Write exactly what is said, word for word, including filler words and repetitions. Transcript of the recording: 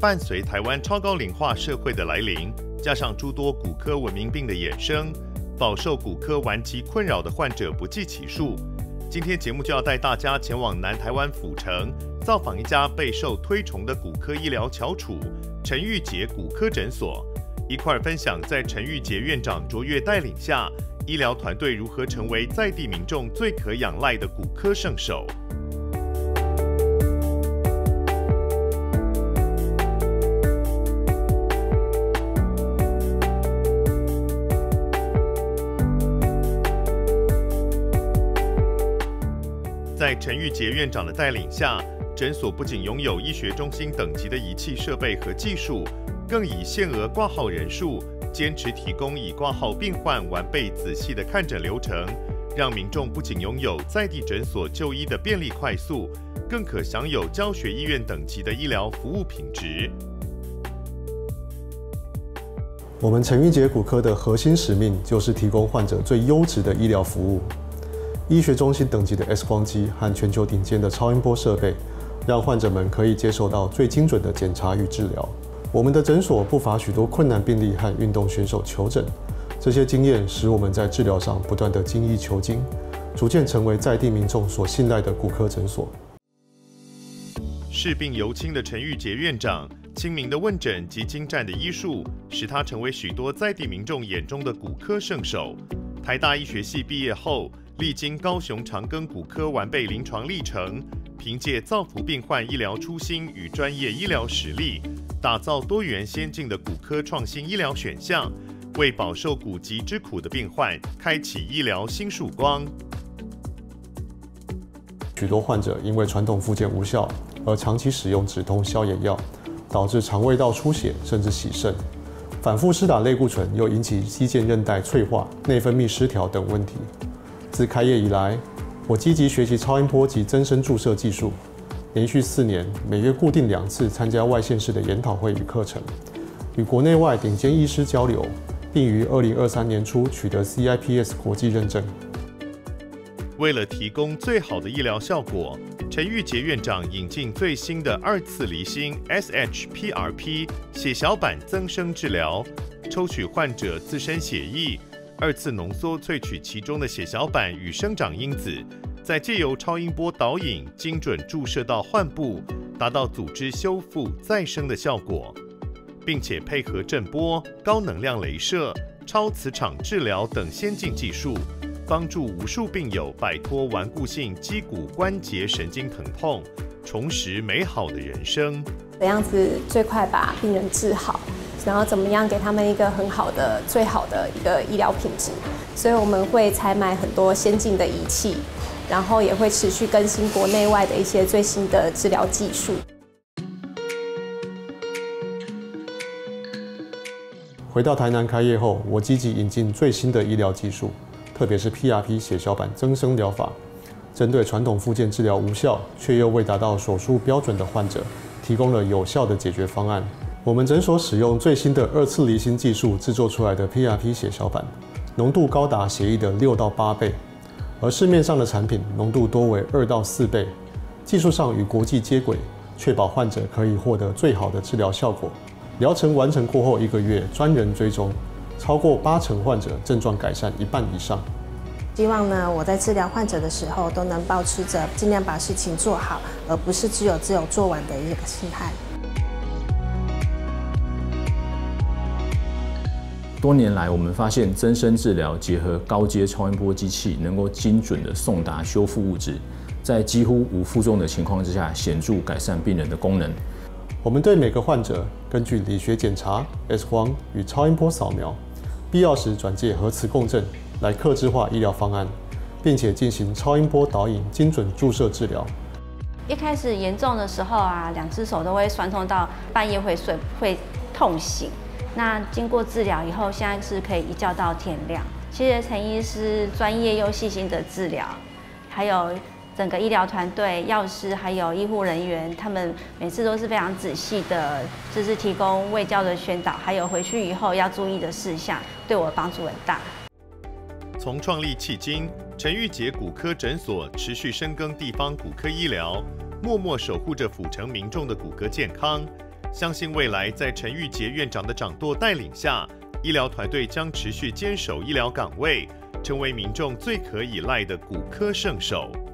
伴随台湾超高龄化社会的来临，加上诸多骨科文明病的衍生，饱受骨科顽疾困扰的患者不计其数。今天节目就要带大家前往南台湾府城，造访一家备受推崇的骨科医疗翘楚——陈玉杰骨科诊所，一块分享在陈玉杰院长卓越带领下，医疗团队如何成为在地民众最可仰赖的骨科圣手。在陈玉杰院长的带领下，诊所不仅拥有医学中心等级的仪器设备和技术，更以限额挂号人数，坚持提供已挂号病患完备仔细的看诊流程，让民众不仅拥有在地诊所就医的便利快速，更可享有教学医院等级的医疗服务品质。 我们陈玉杰骨科的核心使命就是提供患者最优质的医疗服务。医学中心等级的 X 光机和全球顶尖的超音波设备，让患者们可以接受到最精准的检查与治疗。我们的诊所不乏许多困难病例和运动选手求诊，这些经验使我们在治疗上不断的精益求精，逐渐成为在地民众所信赖的骨科诊所。 视病犹亲的陈玉杰院长，亲民的问诊及精湛的医术，使他成为许多在地民众眼中的骨科圣手。台大医学系毕业后，历经高雄长庚骨科完备临床历程，凭借造福病患医疗初心与专业医疗实力，打造多元先进的骨科创新医疗选项，为饱受骨疾之苦的病患开启医疗新曙光。 许多患者因为传统复健无效，而长期使用止痛消炎药，导致肠胃道出血甚至洗肾，反复施打类固醇又引起肌腱韧带脆化、内分泌失调等问题。自开业以来，我积极学习超音波及增生注射技术，连续四年，每月固定两次参加外县市的研讨会与课程，与国内外顶尖医师交流，并于二零二三年初取得 C I P S 国际认证。 为了提供最好的医疗效果，陈玉杰院长引进最新的二次离心 S H P R P 血小板增生治疗，抽取患者自身血液。二次浓缩萃取其中的血小板与生长因子，再借由超音波导引精准注射到患部，达到组织修复再生的效果，并且配合震波、高能量雷射、超磁场治疗等先进技术，帮助无数病友摆脱顽固性肌骨关节神经疼痛，重拾美好的人生。 怎样子最快把病人治好？然后怎么样给他们一个很好的、最好的一个医疗品质？所以我们会采买很多先进的仪器，然后也会持续更新国内外的一些最新的治疗技术。 回到台南开业后，我积极引进最新的医疗技术，特别是 P R P 血小板增生疗法，针对传统复健治疗无效却又未达到手术标准的患者，提供了有效的解决方案。我们诊所使用最新的二次离心技术制作出来的 P R P 血小板，浓度高达血液的六到八倍，而市面上的产品浓度多为二到四倍。技术上与国际接轨，确保患者可以获得最好的治疗效果。疗程完成过后一个月，专人追踪，超过八成患者症状改善一半以上。 希望呢，我在治疗患者的时候，都能保持着尽量把事情做好，而不是只有只有做完的一个心态。 多年来，我们发现增生治疗结合高阶超音波机器，能够精准地送达修复物质，在几乎无负重的情况之下，显著改善病人的功能。 我们对每个患者根据理学检查、X 光与超音波扫描，必要时转介核磁共振来客制化医疗方案，并且进行超音波导引精准注射治疗。 一开始严重的时候啊，两只手都会酸痛到半夜会睡，会痛醒。那经过治疗以后，现在是可以一觉到天亮。谢谢陈医师专业又细心的治疗，还有整个医疗团队、药师还有医护人员，他们每次都是非常仔细的，就是提供卫教的宣导，还有回去以后要注意的事项，对我帮助很大。 从创立迄今，陈玉杰骨科诊所持续深耕地方骨科医疗，默默守护着府城民众的骨骼健康。 相信未来在陈玉杰院长的掌舵带领下，医疗团队将持续坚守医疗岗位，成为民众最可依赖的骨科圣手。